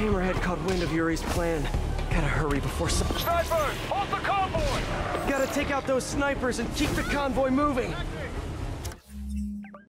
Hammerhead caught wind of Yuri's plan. Gotta hurry before some... Snipers, hold the convoy! Gotta take out those snipers and keep the convoy moving!